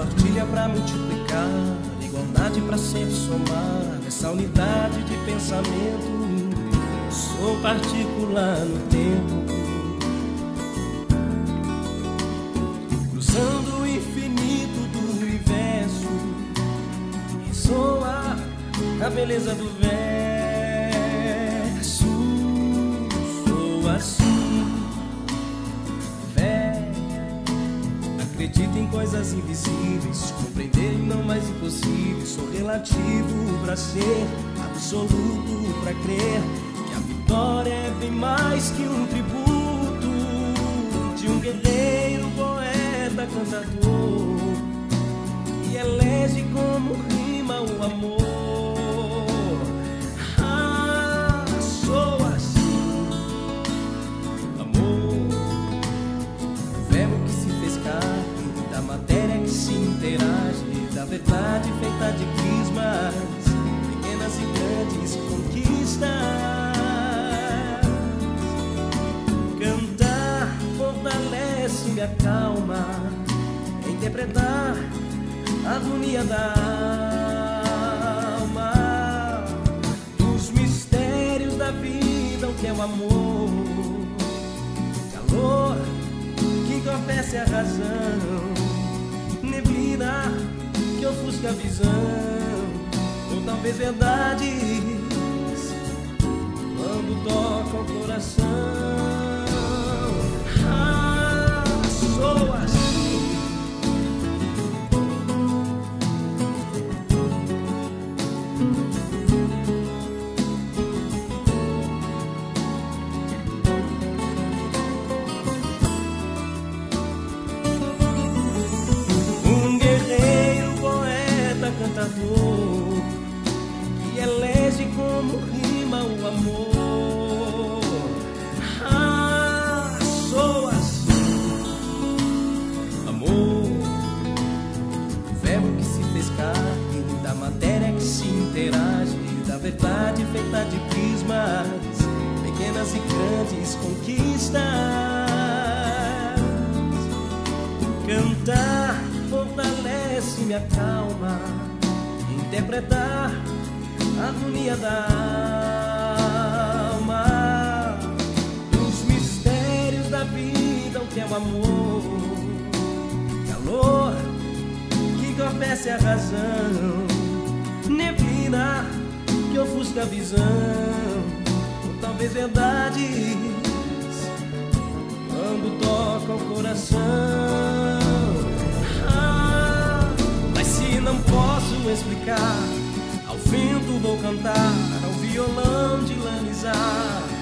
partilha pra multiplicar, igualdade pra sempre somar. Essa unidade de pensamento, sou particular no tempo, cruzando o infinito do universo. Ressoa a beleza do verso. Sou assim, acredito em coisas invisíveis, compreender e não mais impossível. Sou relativo pra ser, absoluto pra crer que a vitória é bem mais que um tributo de um guerreiro, poeta, cantador, e elege como rima o amor. Sou assim, amor, verbo que se fez carne, da matéria que se interage, da verdade feita de crismas, pequenas e grandes conquistas. Cantar fortalece minha calma, interpretar a harmonia da alma, dos mistérios da vida, o que é o amor, calor que confesse a razão, neblina que ofusca a visão, ou talvez verdades quando toca o coração. Sou assim, cantador, que elege como rima o amor. Sou assim, amor, verbo que se fez carne, da matéria que se interage, da verdade feita de prismas, pequenas e grandes conquistas. Cantar fortalece minha calma, interpretar a harmonia da alma, dos mistérios da vida, o que é o amor, calor que confesse a razão, neblina que ofusca a visão, ou talvez verdades quando toca o coração. Mas se não posso explicar, ao vento vou cantar, ao violão dilanizar,